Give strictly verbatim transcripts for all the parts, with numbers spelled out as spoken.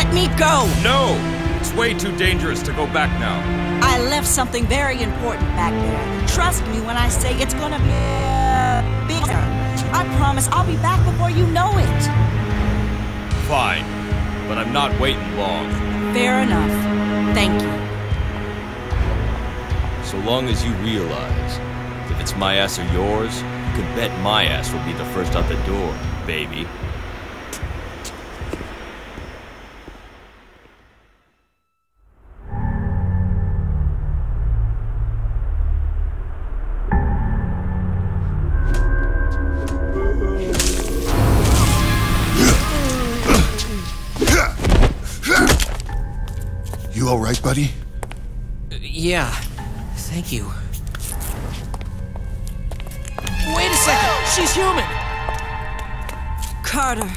Let me go! No! It's way too dangerous to go back now. I left something very important back there. Trust me when I say it's gonna be uh, bigger. I promise I'll be back before you know it. Fine, but I'm not waiting long. Fair enough. Thank you. So long as you realize, if it's my ass or yours, you can bet my ass will be the first out the door, baby. You all right, buddy? Yeah, thank you. Wait a second! She's human! Carter.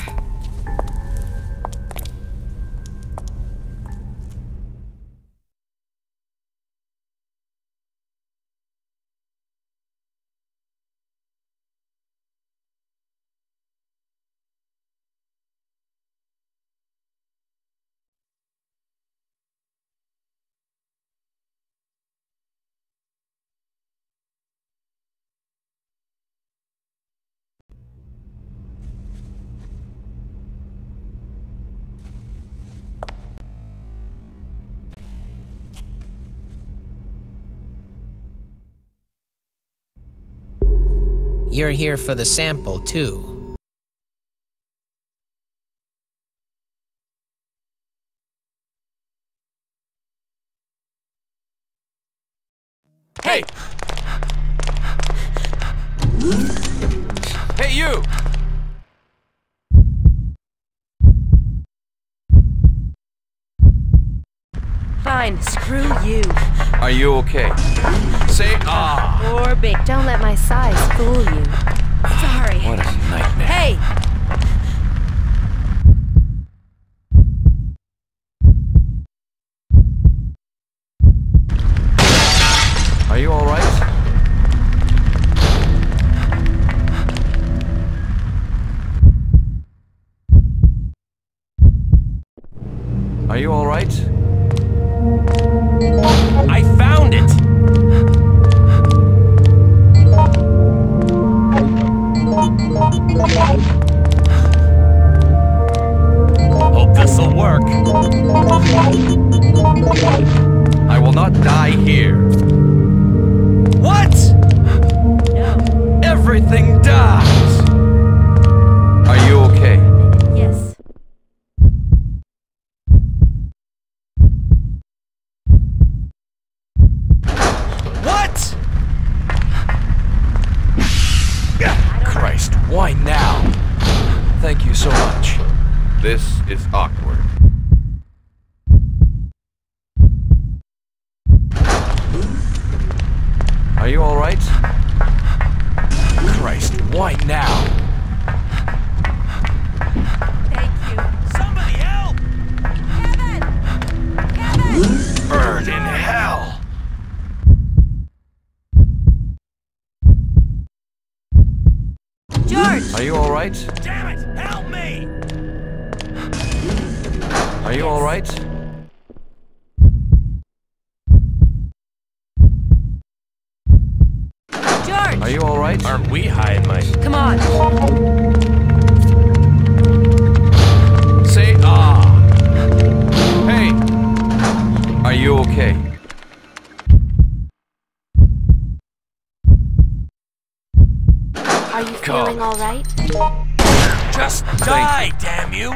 You're here for the sample, too. Hey! Hey, you! Fine, screw you. Are you okay? Say ah! Or big. Don't let my size fool you. Sorry. What a nightmare. Hey! Are you all right? Are you all right? I found it! Hope this'll work. I will not die here. What? No. Everything dies! Are you okay? Yes. What? Christ, why now? Thank you so much. This is awkward. Are you all right? Christ, why now? Thank you. Somebody help! Kevin! Kevin! Bird in hell! George! Are you all right? Damn it! Help me! Are you all right? George! Are you all right? Aren't we high and mighty? Come on. Say ah! Hey! Are you okay? Are you Come. feeling all right? Just die, damn you!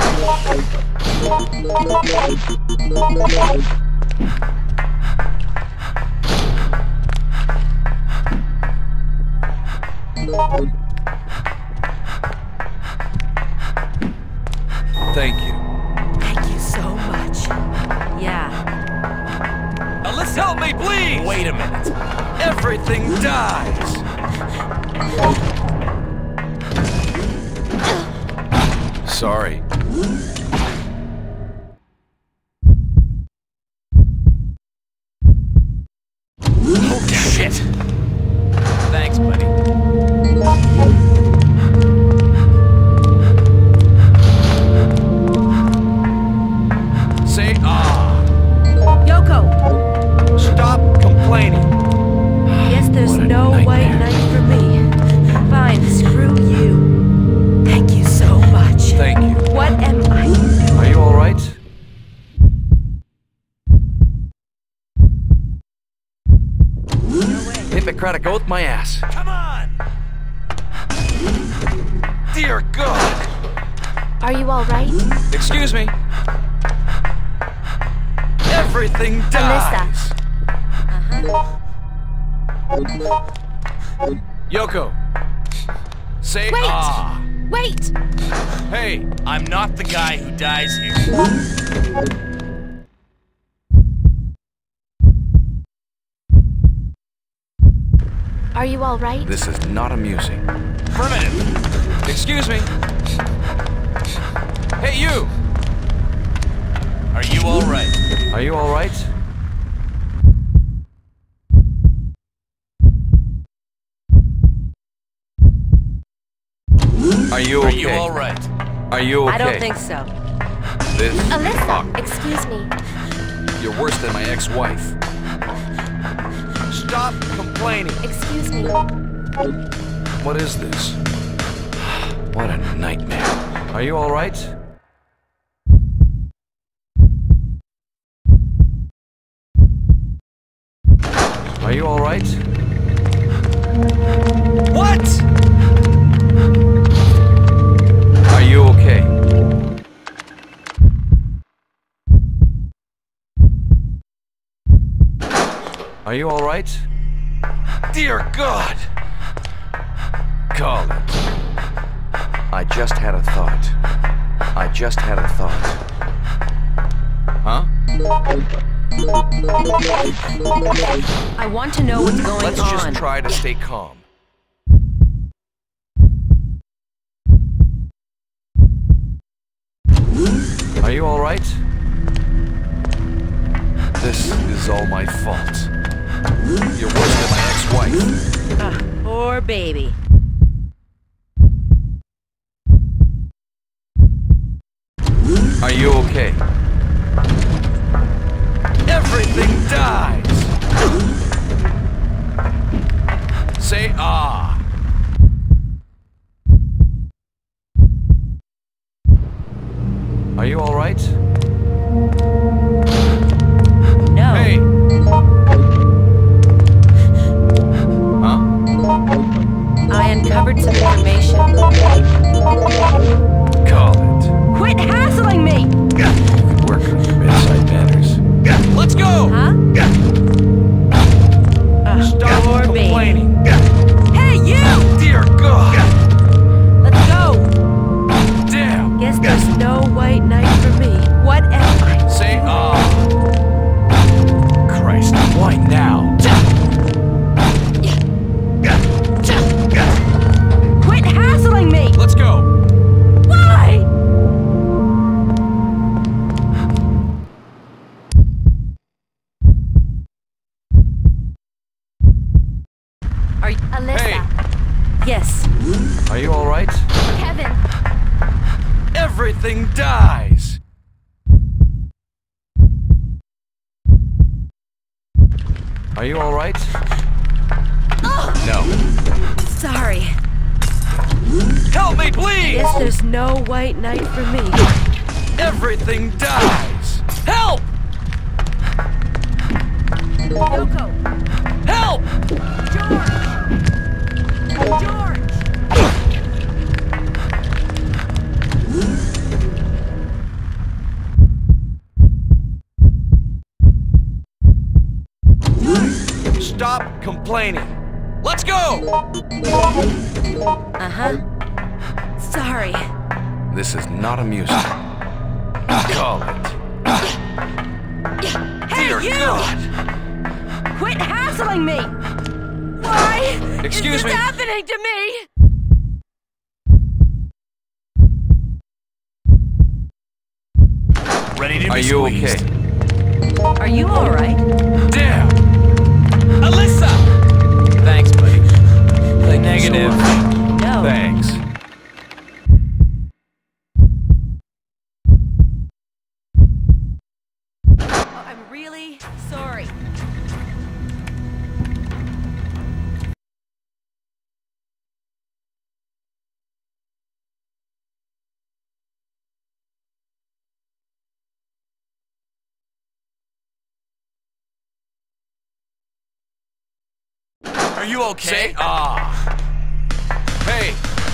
Thank you. Thank you so much. Yeah. Now let's help me, please! Wait a minute. Everything dies! Sorry. Oh, shit! Thanks, buddy. Hippocratic oath my ass. Come on! Dear God! Are you alright? Excuse me. Everything dies. Uh-huh. Yoko. Say Wait! ah. Wait! Hey, I'm not the guy who dies here. Are you alright? This is not amusing. Affirmative. Excuse me. Hey, you! Are you alright? Are you alright? Are you okay? Are you alright? Are you okay? I don't think so. This Alyssa, excuse me. You're worse than my ex-wife. Stop complaining. Excuse me. What is this? What a nightmare. Are you all right? Are you all right? What? Are you okay? Are you all right? Dear God! Call it. I just had a thought. I just had a thought. Huh? I want to know what's going Let's on. just try to stay calm. Are you all right? This is all my fault. You're worse than my ex-wife. Ah, poor baby. Are you okay? Everything dies! Say ah! Are you alright? No. Hey! Huh? I uncovered some information. Call it. Quit hassling me! Work on your bedside manners. Let's go! Huh? Ah, Stop poor complaining. baby. Hey, you! Dear God! Let's go! Damn! Guess there's no white knight for me. What am I? Say ah! Christ, why now? Quit hassling me! Let's go! Why? Are you... Alyssa. Hey. Yes. Are you alright? Kevin. Everything dies! Are you alright? No. Sorry. Help me, please! Guess there's no white knight for me. Everything dies! Help! Yoko! Help! George! George! Stop complaining. Let's go! Uh-huh. Sorry. This is not amusing. Call it. Hey, Dear you! God! Quit hassling me! Why Excuse is this me. happening to me? Ready to Are be you squeezed. okay? Are you alright? Damn! Alyssa! Thanks, buddy. Negative. No. Thanks. Oh, I'm really sorry. Are you okay? Say ah. Hey.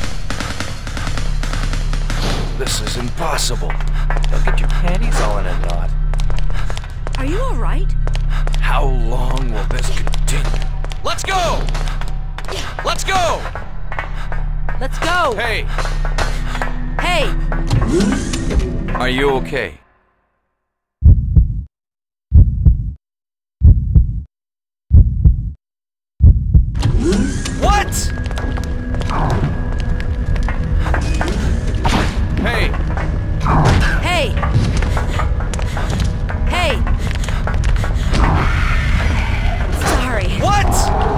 This is impossible. Don't get your panties all in a knot. Are you all right? How long will this continue? Let's go! Let's go! Let's go! Hey! Hey! Are you okay? What? Hey! Hey! Hey! Sorry. What?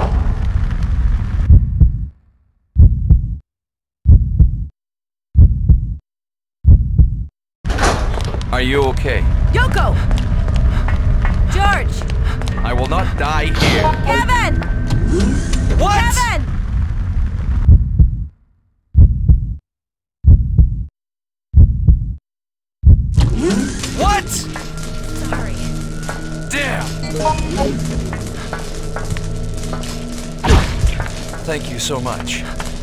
Are you okay? Yoko! George! I will not die here. Kevin! What? Kevin! What? Sorry. Damn! Thank you so much.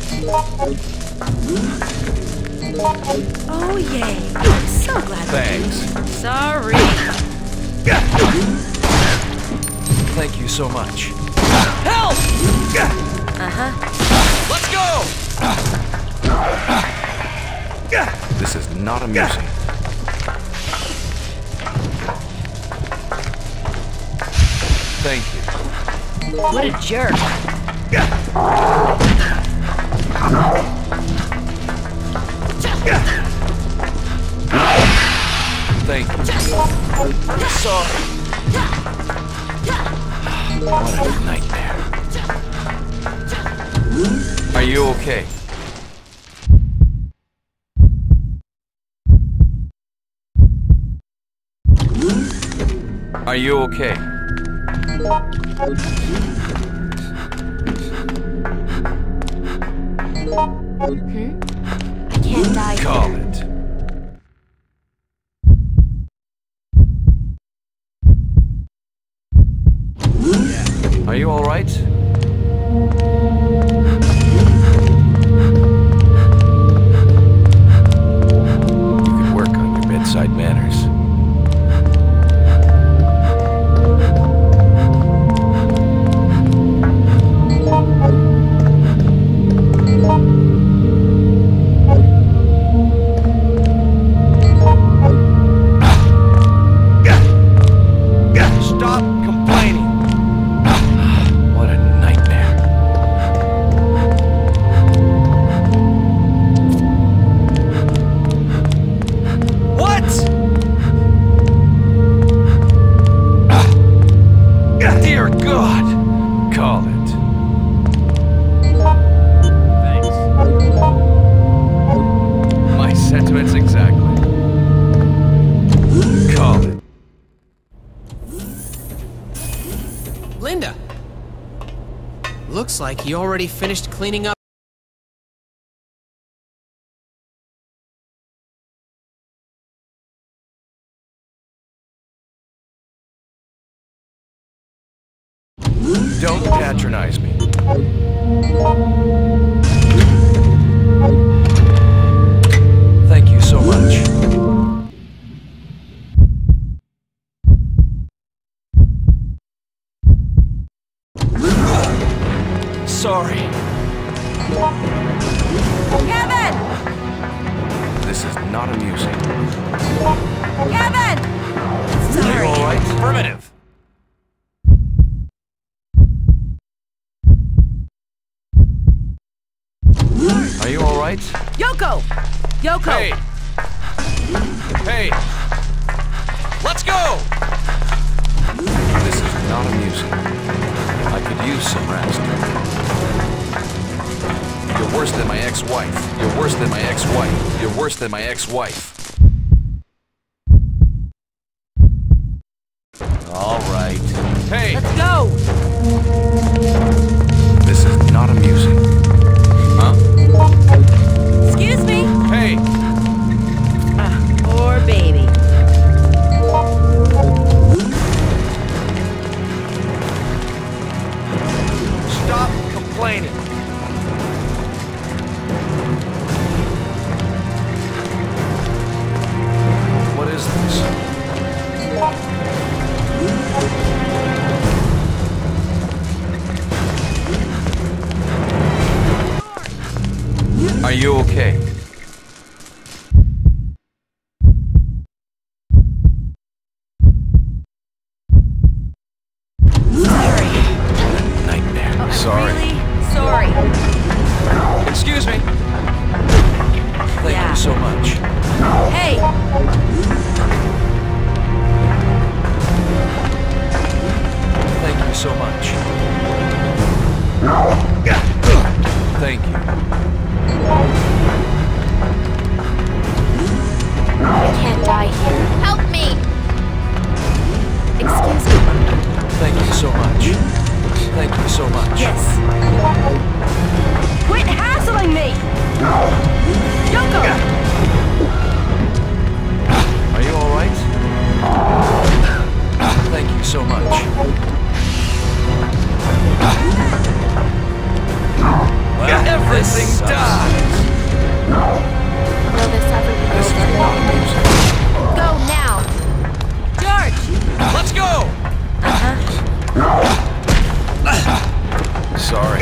Oh, yay. I'm so glad. Thanks. Sorry. Thank you so much. Help! Uh-huh. Let's go! This is not amusing. Thank you. What a jerk. Thank you. Sorry. What a nightmare. Are you okay? Are you okay? Hmm? I can't die Call here. it. Are you all right? You could work on your bedside manners. Stop complaining. What a nightmare. What? Dear God. Call it. Thanks. My sentiments exactly. Call it. Linda! Looks like you already finished cleaning up. Don't patronize me. Thank you so much. Sorry. Kevin! This is not amusing. Kevin! Are you Sorry. all right? Affirmative. Are you all right? Yoko! Yoko! Hey! Hey! Let's go! This is not amusing. I could use some rest. You're worse than my ex-wife. You're worse than my ex-wife. You're worse than my ex-wife. All right. Hey! Let's go! This is not amusing. Huh? Excuse me? Hey! Ah, poor baby. Stop die here. Help me! Excuse me. Thank you so much. Thank you so much. Yes. Quit hassling me! Yoko! Are you all right? Thank you so much. Well, everything dies. Will this ever be This is over? not amusing. Go now! George! Let's go! Sorry.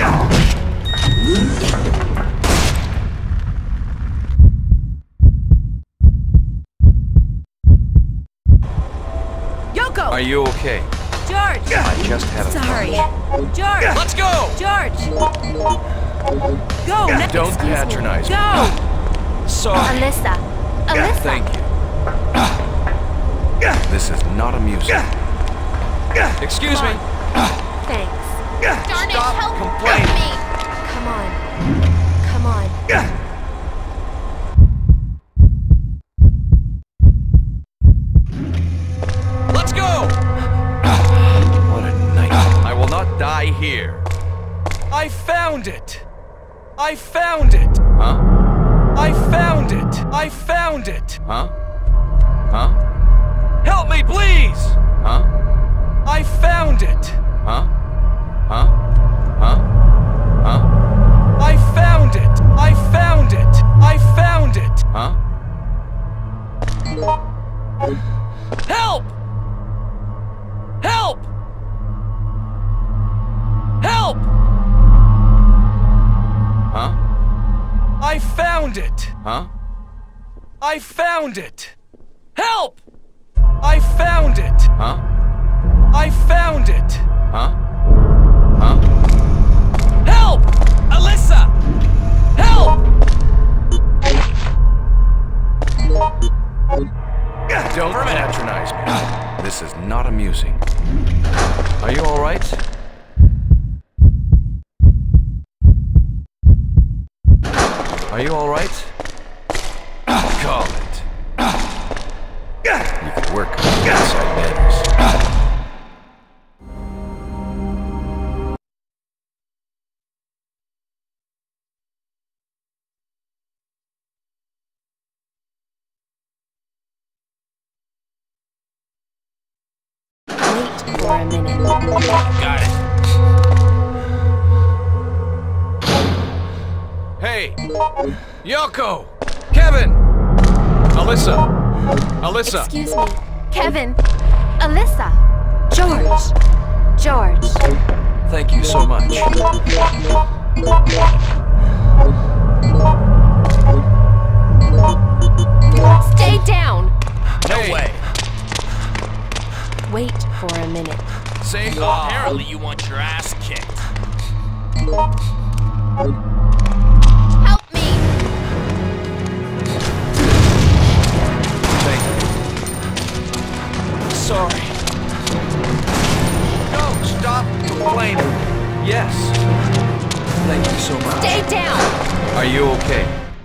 Yoko! Are you okay? George! I just had a Sorry. George! Let's go! George! Go! now. Don't Excuse me. patronize me. Go! Sorry. Alyssa! Alyssa! Thank you. This is not amusing. Excuse me. Thanks. Darn it, Stop help, complaining. help me! Come on. Come on. Let's go! What a night. I will not die here. I found it! I found it! Huh? I found it! I found it! Huh? Huh? Help me, please! Huh? I found it! Huh? Huh? Huh? Huh? I found it! I found it! I found it! Huh? Help! Help! Help! Huh? I found it! Huh? I found it! Help! I found it! Huh? I found it! Huh? Huh? Help! Alyssa! Help! Don't patronize me. This is not amusing. Are you all right? Are you all right? Call it. You could work on the inside manners. Wait for a minute. Got it. Hey! Yoko! Kevin! Alyssa! Alyssa! Excuse me. Kevin! Alyssa! George! George! Thank you so much. Stay down! No way! Wait for a minute. Say Apparently you want your ass kicked. Help me! Thank you. Sorry. No, stop complaining. Yes. Thank you so much. Stay down! Are you okay?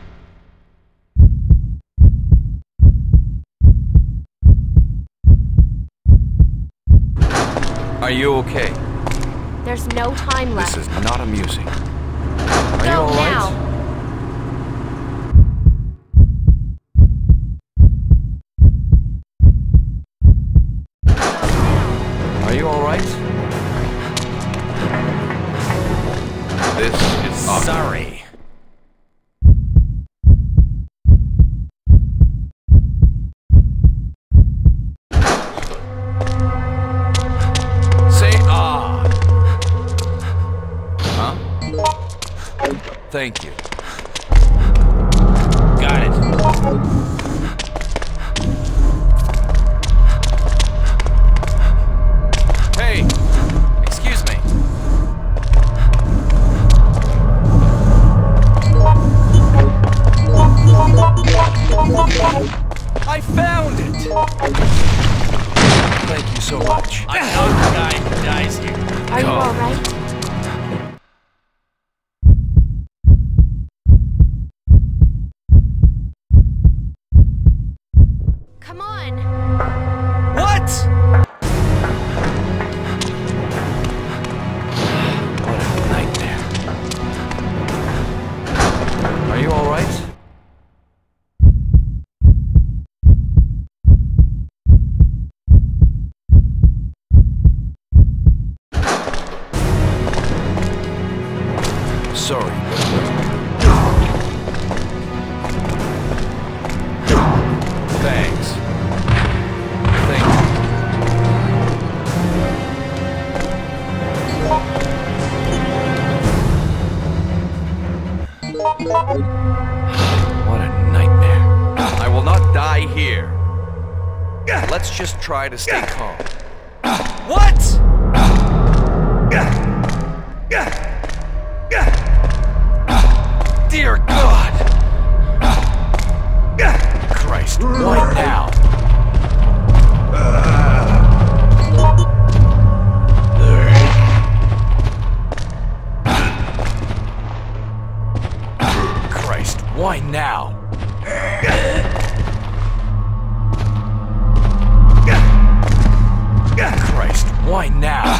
Are you okay? There's no time left. This is not amusing. Are Go you all right? now. Are you all right? This is awkward. Sorry. Say ah. Huh? Thank you. Got it. Hey, excuse me. I found it. Thank you so much. I know the guy who dies here. Are you Go. all right? Come on. What? What a nightmare. Are you all right? Sorry. Thanks. Thank you. What a nightmare. I will not die here. Let's just try to stay calm. What? Dear God! Christ, why now? Christ, why now? Christ, why now?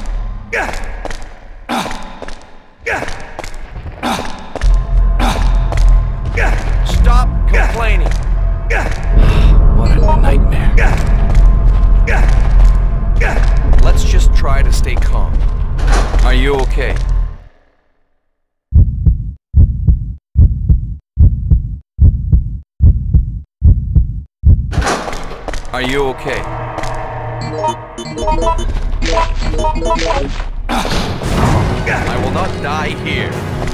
Stop complaining. What a nightmare. Let's just try to stay calm. Are you okay? Are you okay? I will not die here.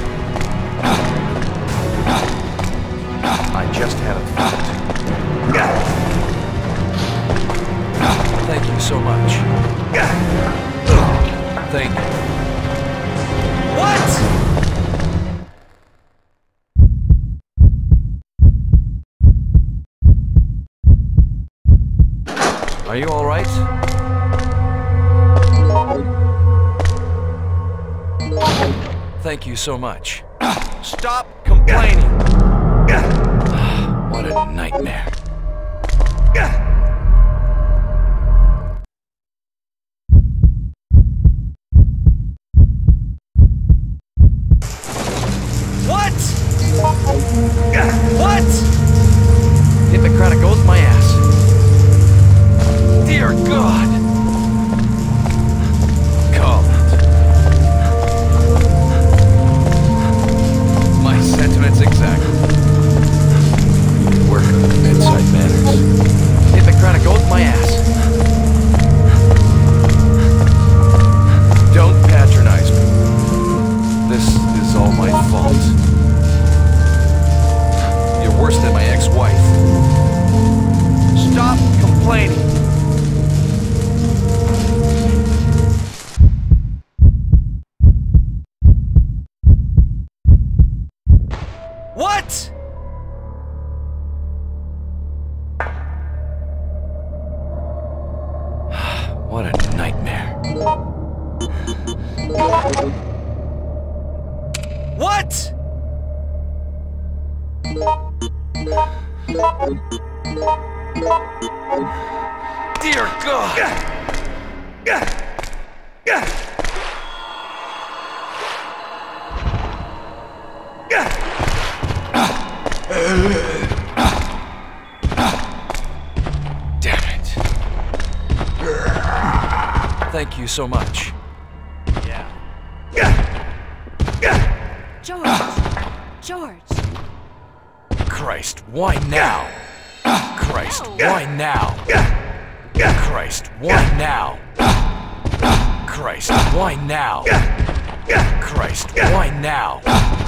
I just had a thought. Thank you so much. Thank you. What? Are you all right? Thank you so much. Stop complaining. What a nightmare. What? What? Hippocratic oath my ass. Dear God. Call it. My sentiments exactly. Work on the bedside manners. Hippocratic oath my ass. Don't patronize me. This is all my fault. You're worse than my ex-wife. Stop complaining. What? What a nightmare. What? Dear God! Damn it. Thank you so much. Yeah. George! George! Christ, why now? Christ, why now? Christ, why now? Christ, why now? Christ, why now?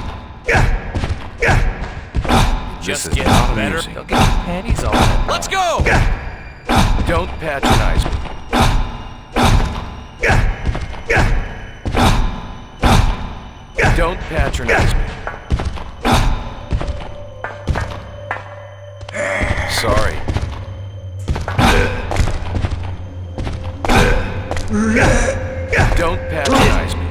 Just get better. They'll get your panties all in. Let's go! Don't patronize me. Don't patronize me. Sorry. Don't patronize me.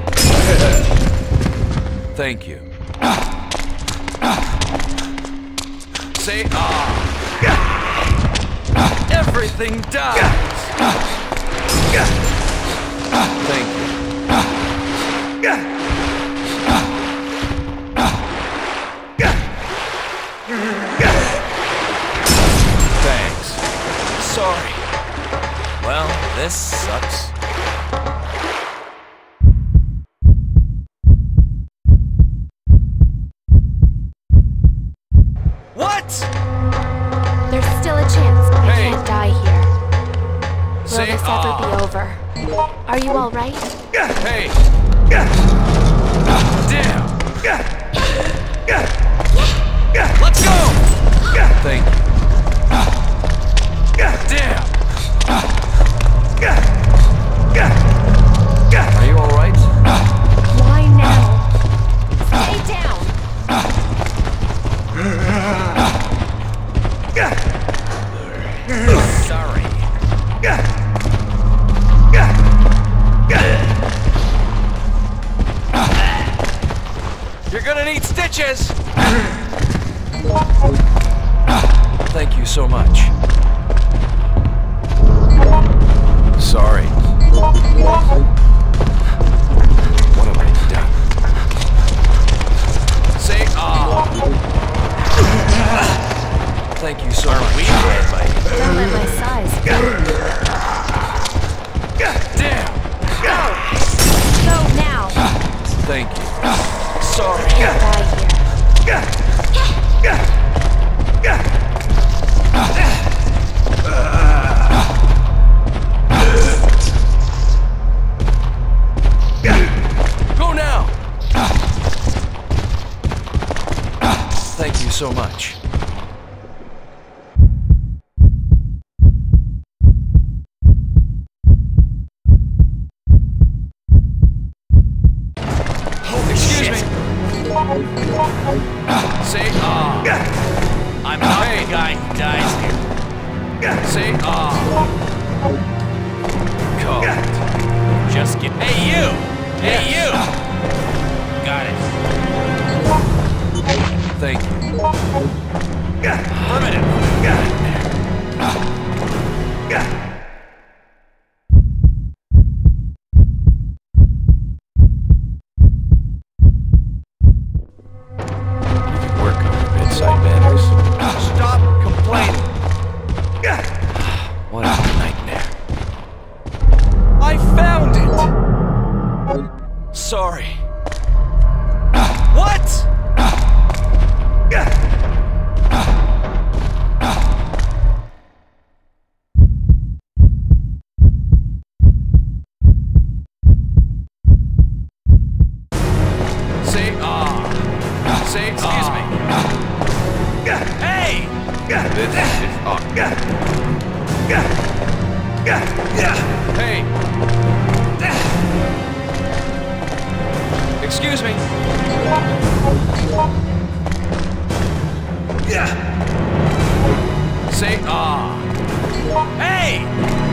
Thank you. Say ah. Everything dies! Thank you. Thanks. Sorry. Well, this sucks. What? There's still a chance I Hey. can't die here. Will Say this ever ah. be over? Are you alright? Hey! Damn! Let's go! Thank you. Damn! Are you alright? Why now? Stay down! Sorry. You're gonna need stitches! Thank you so much. Sorry. What have I done? Say ah! Thank you so much. We did, buddy. Don't let my size fool you. Damn! Go now! Thank you. Sorry. Can't die here. Go now! Thank you so much. Excuse me. Say ah. I'm not Hey. the guy who dies here. Say ah. Call it. Just get. Hey, you! Hey, you! Got it. Thank you. Affirmative. You can work on your bedside manners. Stop complaining. What a nightmare. I found it! Sorry. What? Say ah. Say excuse me. Hey! This is awkward. Hey! Excuse me. Say ah. Hey!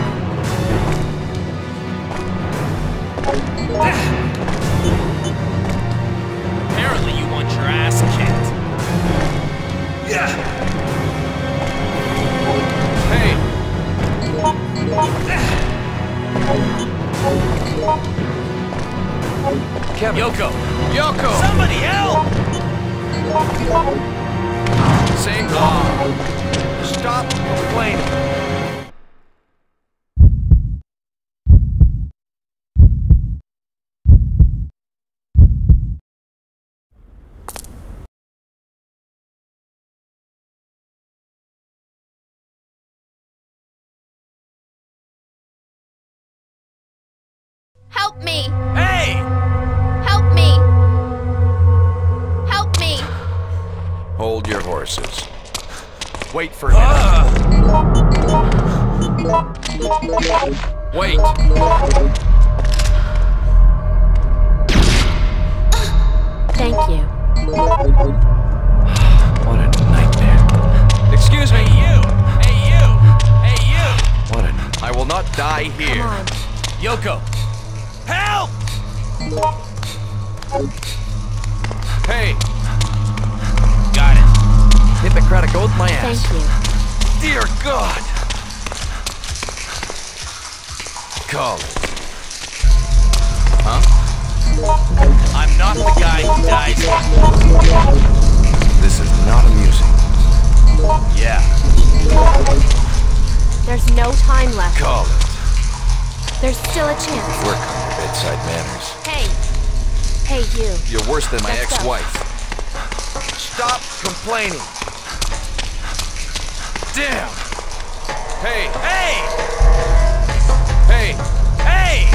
Apparently you want your ass kicked. Hey! Kevin. Yoko! Yoko! Somebody help! Say ah. Stop complaining. Help me! Hey! Help me! Help me! Hold your horses. Wait for a minute. Wait. Thank you. What a nightmare. Excuse me. Hey, you! Hey, you! Hey, you! What a... I will not die Come here. on. Yoko! Help! Hey! Got it. Hippocratic oath my Thank ass. you. Dear God! Call it. Huh? I'm not the guy who dies. This is not amusing. Yeah. There's no time left. Call it. There's still a chance. Work on your bedside manners. Hey. Hey, you. You're worse than my Let's go. ex-wife. Stop complaining. Damn. Hey. Hey! Hey! Hey!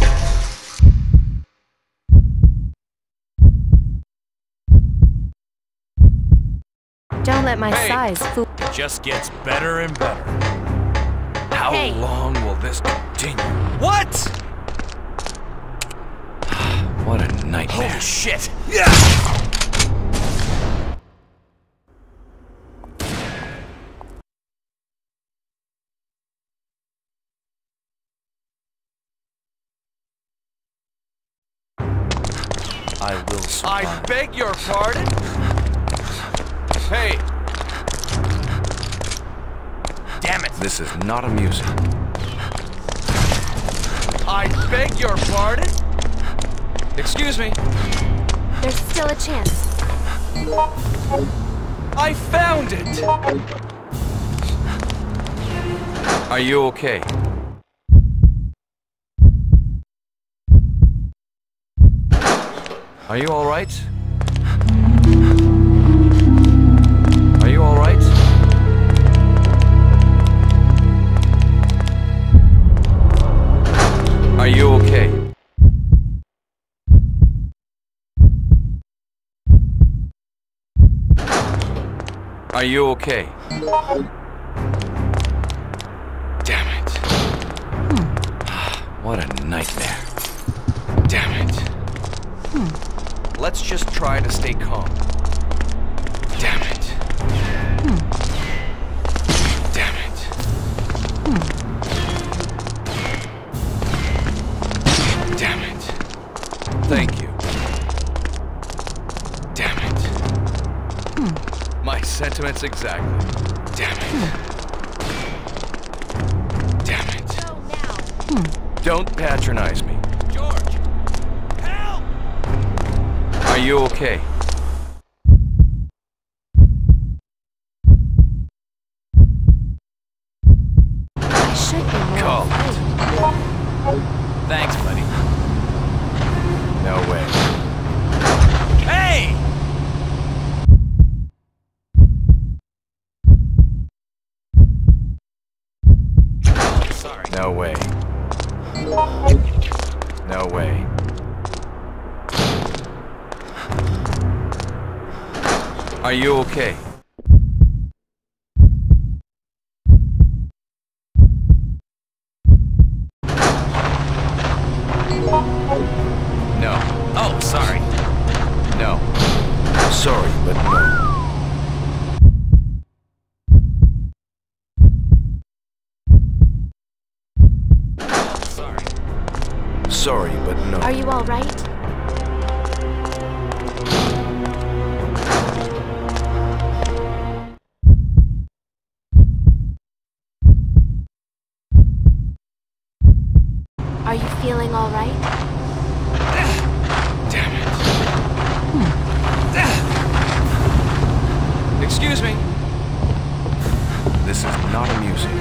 Don't let my Hey. size fool. It just gets better and better. How Hey. long will this continue? What? What a nightmare. Holy shit. Yeah! I will survive. I beg your pardon? Hey! Damn it! This is not amusing. I beg your pardon? Excuse me. There's still a chance. I found it! Are you okay? Are you all right? Are you all right? Are you okay? Are you okay? Damn it. What a nightmare. Damn it. Let's just try to stay calm. Damn it. Damn it. Damn it. Thank you. Damn it. My sentiments exactly. Damn it. Damn it. Go now. Don't patronize me. George! Help! Are you okay? I should be more Call. afraid. Thanks, buddy. No way. Hey! Sorry. No way. No way. Are you okay? No. Oh, sorry. No. Sorry, but no. Sorry. Sorry, but no. Are you all right? Are you feeling all right? Damn it. Excuse me. This is not amusing.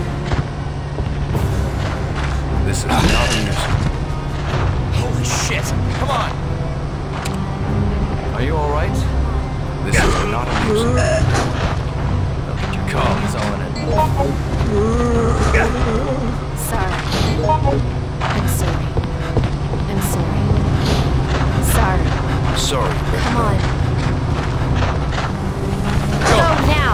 This is not amusing. Holy shit. Come on. Are you all right? This is not amusing. Look at your car. He's all in it. Sorry. I'm sorry. I'm sorry. Sorry. Sorry, but Come no. on. Go. Go now.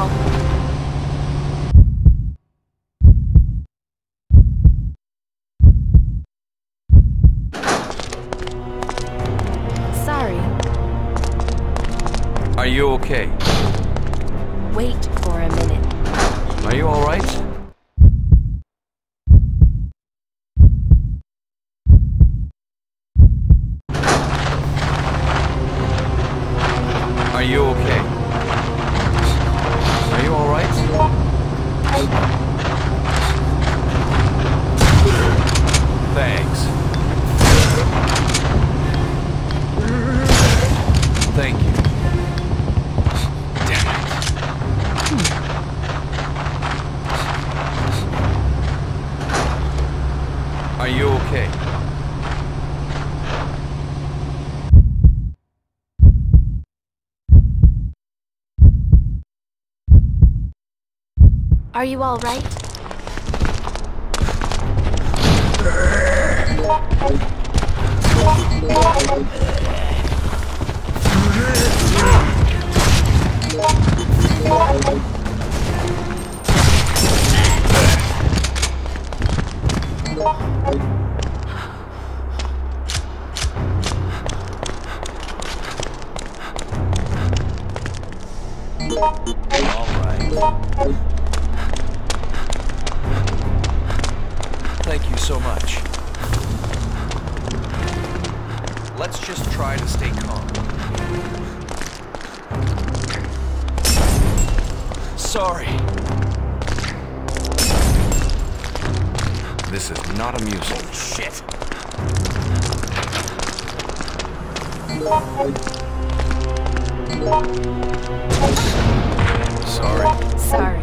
Sorry. Are you okay? Wait for a minute. Are you all right? Are you okay? Are you all right? Thanks. Are you okay? Are you all right? All right. Thank you so much. Let's just try to stay calm. Sorry. This is not amusing. Oh, shit. Sorry. Sorry.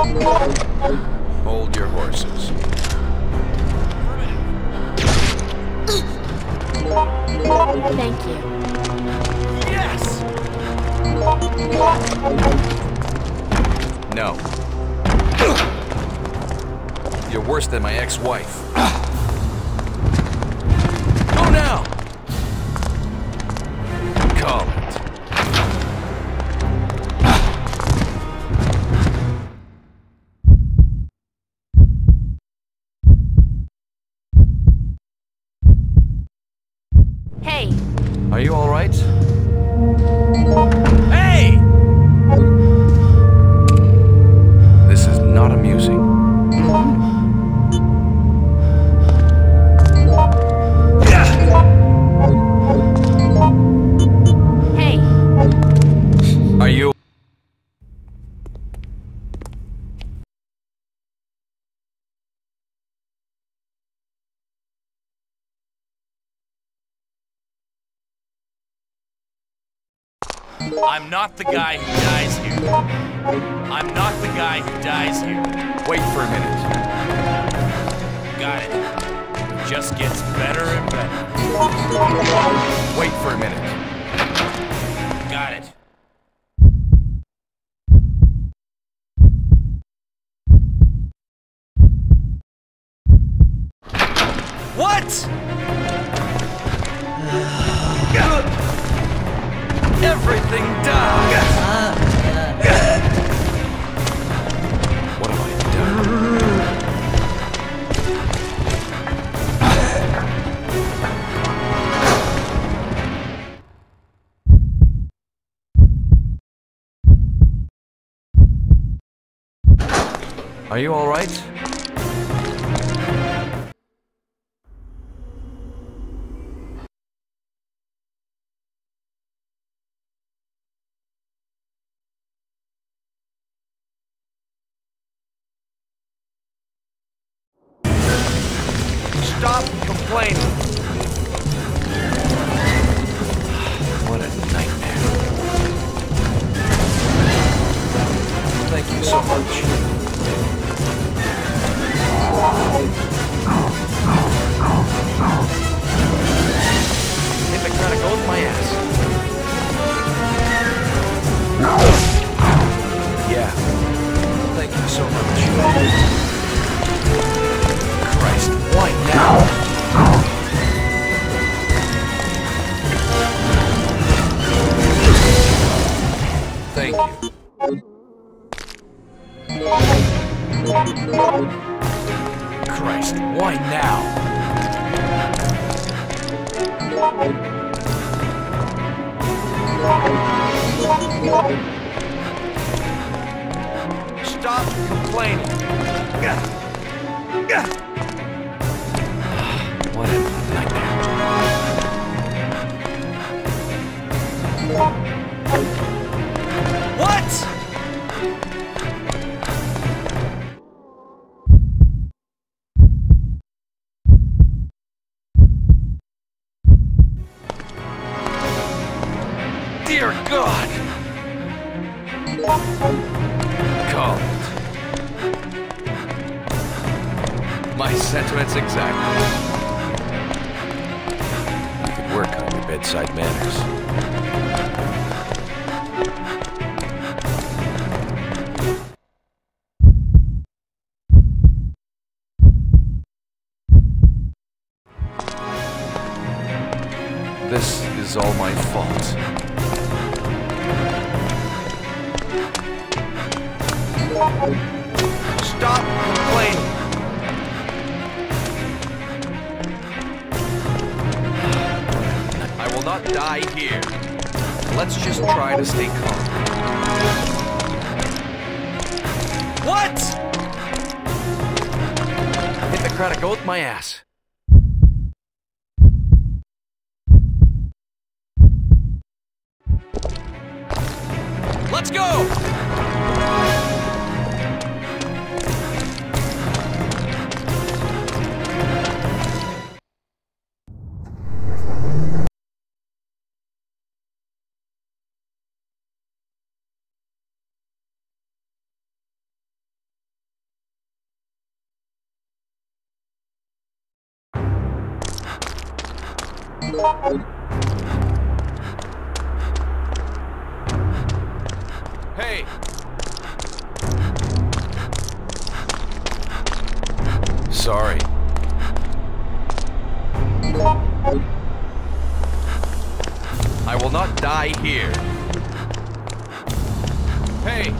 Hold your horses. Thank you. Yes! No. You're worse than my ex-wife. Go now! Call it. Hey! Are you all right? Hey! This is not amusing. Hey! Are you... I'm not the guy who dies here. I'm not the guy who dies here. Wait for a minute. Got it. It just gets better and better. Wait for a minute. Got it. What? Everything dies! What have I done? Are you all right? Stop complaining. What a nightmare. Thank you so much. If it kinda goes my ass. Yeah. Thank you so much. Christ, why now? Thank you. Christ, why now? Stop complaining. What a nightmare. What? Dear God! Call it. My sentiments exactly. work on your bedside manners. This is all my fault. Stop complaining! I will not die here. Let's just try to stay calm. What?! Hippocratic oath my ass. Let's go! Hey! Sorry. I will not die here. Hey!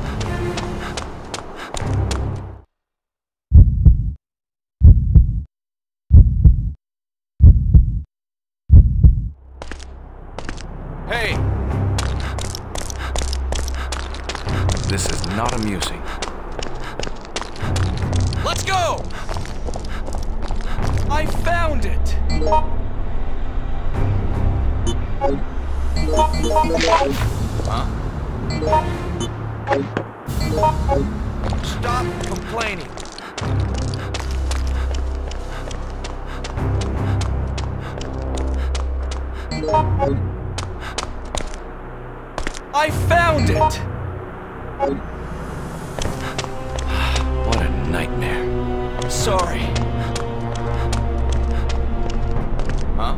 Hey! This is not amusing. Let's go! I found it! Huh? Stop complaining. I found it! What a nightmare. Sorry. Huh?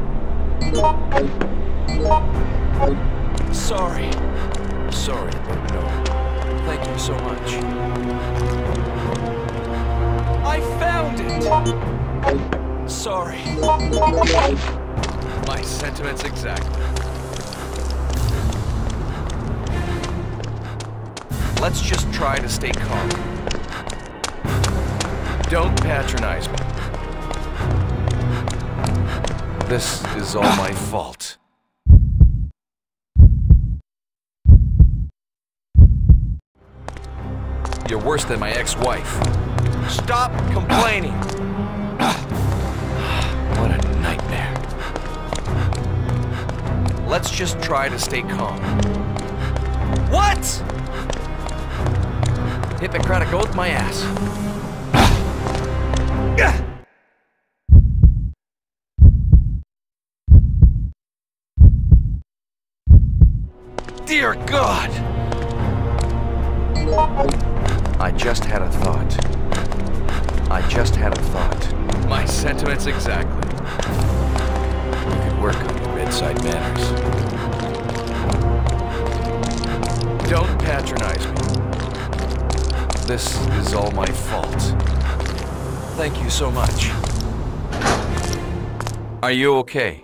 Sorry. Sorry, but no. Thank you so much. I found it! Sorry. My sentiments exactly. Let's just try to stay calm. Don't patronize me. This is all my fault. You're worse than my ex-wife. Stop complaining! What a nightmare. Let's just try to stay calm. What?! Hippocratic oath my ass. Dear God! I just had a thought. I just had a thought. My sentiments exactly. You could work on your bedside manners. Don't patronize me. This is all my fault. Thank you so much. Are you okay?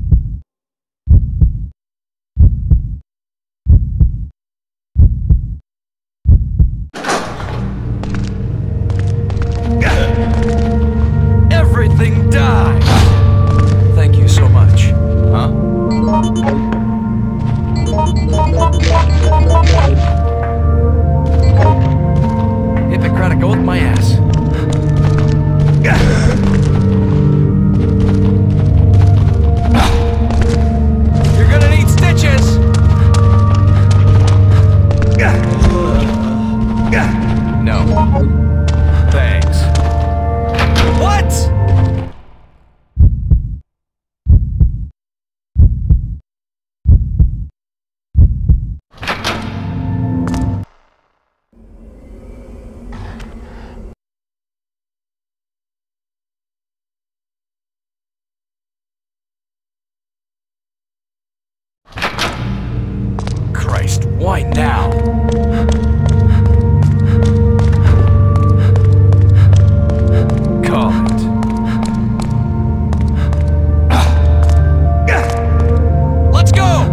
Everything died! Thank you so much. Huh? Hippocratic oath my ass. Why now? Call it. Let's go!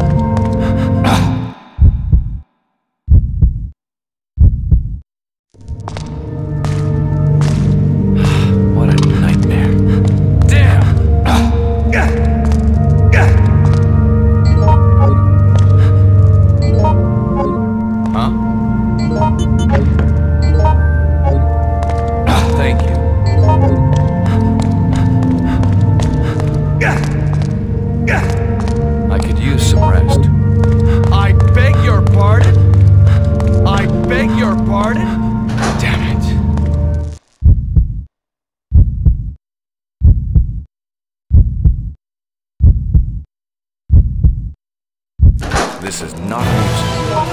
What a nightmare. Damn! Huh? Thank you. I could use some rest. I beg your pardon? I beg your pardon? Damn it. This is not amusing.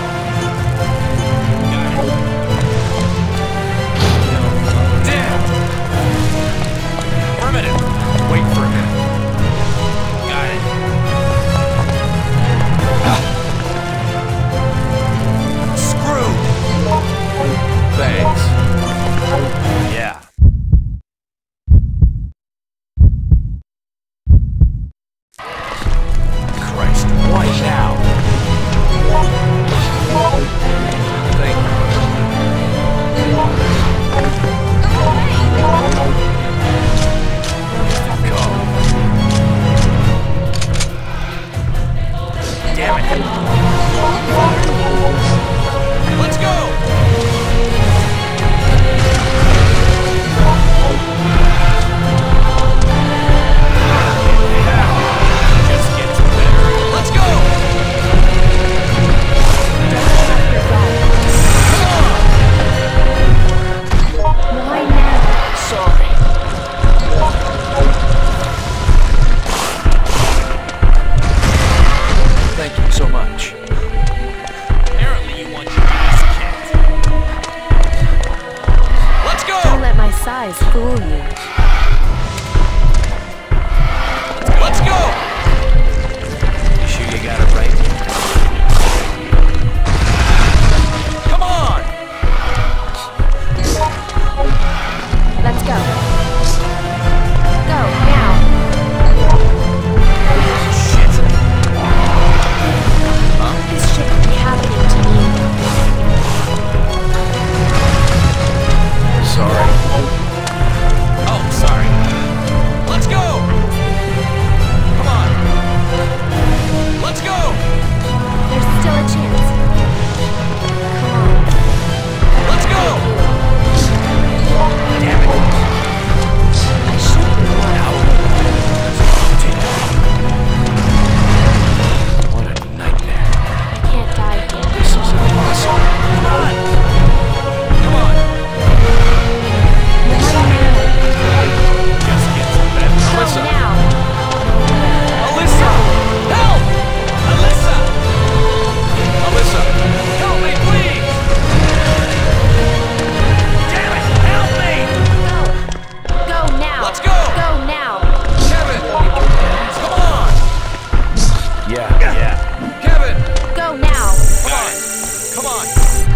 Damn! For a minute. Wait for a minute. Got it. Screwed! Thanks. Yeah. Christ, why now? Thank you. Come. Damn it. Let's go! Just gets better. Let's go! Why now? Sorry. Thank you so much. Apparently you want your ass kicked. Let's go! Don't let my size fool you. Let's go! You sure you got it right? Come on! Let's go. Go, now. Shit. This shouldn't be happening to me. Sorry. Oh, sorry. Let's go! Come on! Let's go! There's still a chance. Come on. Let's go! Damn it. I should be one. What a nightmare. I can't die here. This is impossible. Come on! Come on! Why now? Just gets better. Go Alyssa! now. Alyssa! Help! Alyssa! Alyssa! Help me, please! Damn it! Help me! Go. Go now. Let's go! Go now. Kevin! Come on! Yeah. Yeah. Kevin! Go now. Come on! Come on!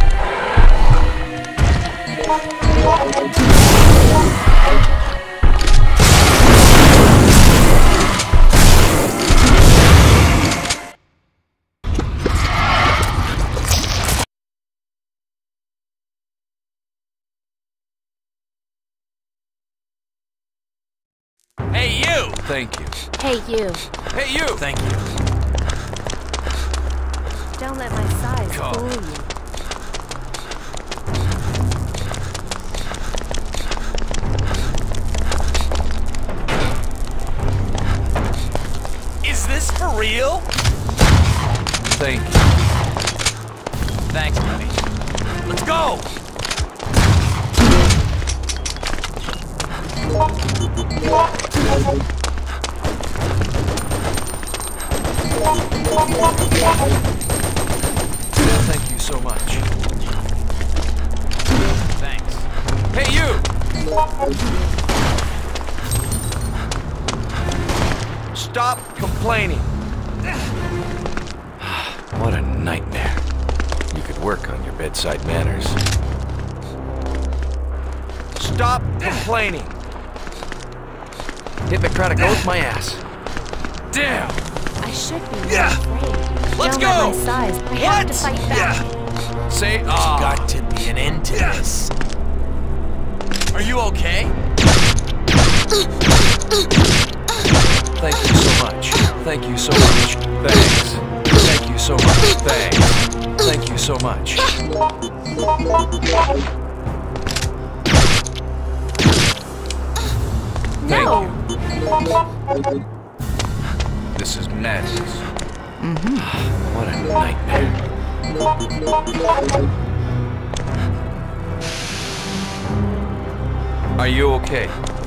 Hey, you! Thank you. Hey, you. Hey, you! Thank you. Don't let my size God. fool you. Is this for real? Thank you. Thanks, buddy. Let's go! Thank you so much. Thanks. Hey, you! Stop complaining. What a nightmare. work on your bedside manners. Stop complaining! Hippocratic oath my ass. Damn! I should be more Yeah. afraid. Let's Down go! at my size, I have to fight back. Yeah. Say, ah. Got to be an end to this. Are you okay? Thank you so much. Thank you so much. Thanks. Thank you so much. Thanks. Thank you so much. No! This is madness. Mm-hmm. What a nightmare. Are you okay?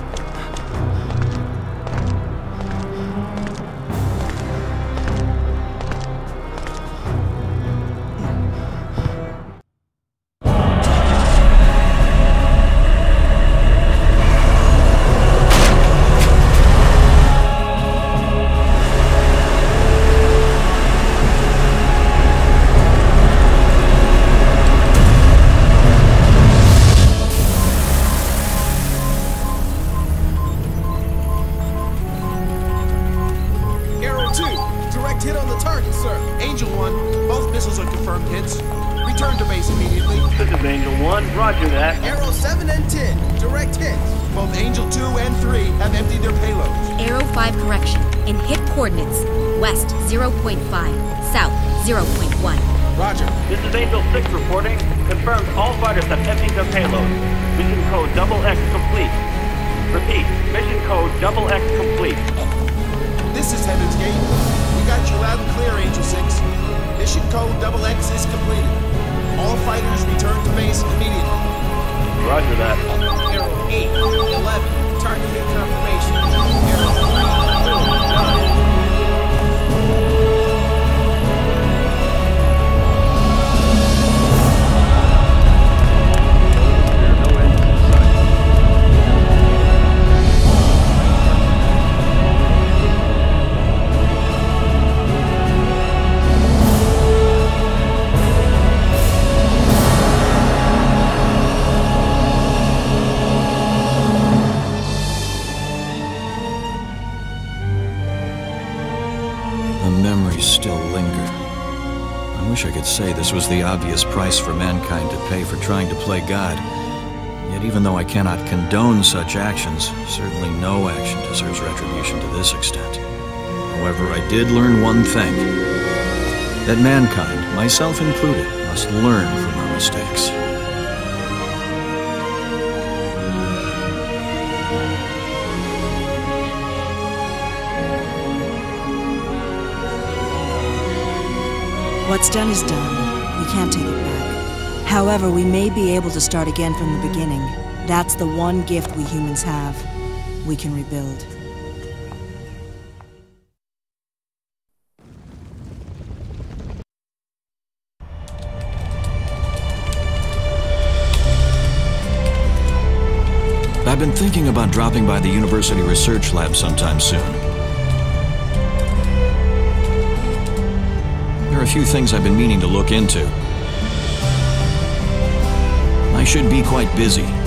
Roger that. Arrow seven and ten, direct hits. Both Angel two and three have emptied their payloads. Arrow five correction. In hit coordinates. West zero point five. South zero point one. Roger. This is Angel six reporting. Confirms all fighters have emptied their payloads. Mission code double X complete. Repeat. Mission code double X complete. This is Heaven's Gate. We got you loud and clear, Angel six. Mission code double X is completed. All fighters return to base immediately. Roger that. Arrow eight, eleven, targeting confirmation. Arrow three, nine. Still linger. I wish I could say this was the obvious price for mankind to pay for trying to play God. Yet even though I cannot condone such actions, certainly no action deserves retribution to this extent. However, I did learn one thing. That mankind, myself included, must learn from our mistakes. What's done is done. We can't take it back. However, we may be able to start again from the beginning. That's the one gift we humans have. We can rebuild. I've been thinking about dropping by the University Research Lab sometime soon. There are a few things I've been meaning to look into. I should be quite busy,